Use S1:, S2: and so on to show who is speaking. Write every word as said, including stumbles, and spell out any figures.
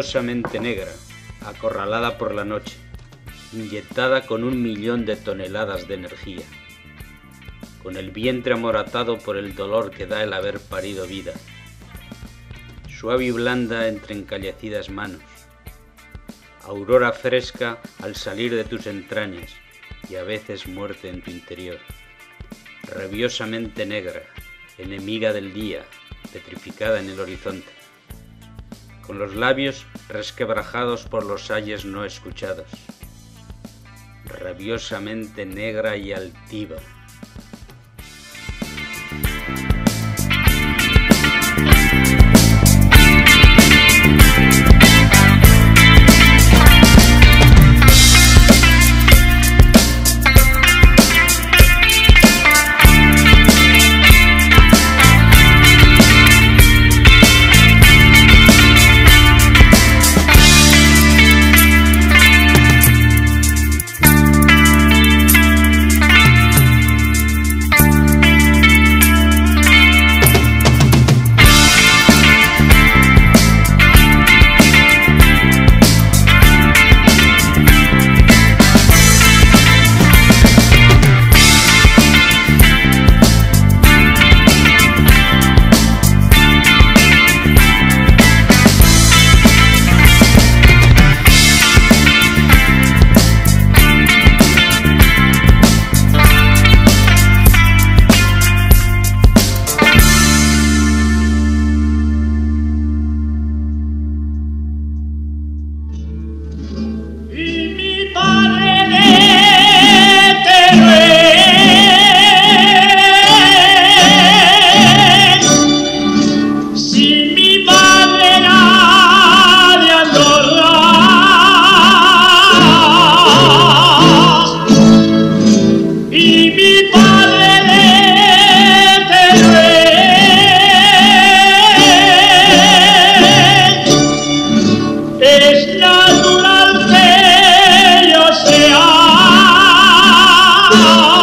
S1: rabiosamente negra, acorralada por la noche, inyectada con un millón de toneladas de energía, con el vientre amoratado por el dolor que da el haber parido vida, suave y blanda entre encallecidas manos, aurora fresca al salir de tus entrañas y a veces muerte en tu interior, rabiosamente negra, enemiga del día, petrificada en el horizonte, con los labios resquebrajados por los ayes no escuchados, rabiosamente negra y altiva.
S2: Oh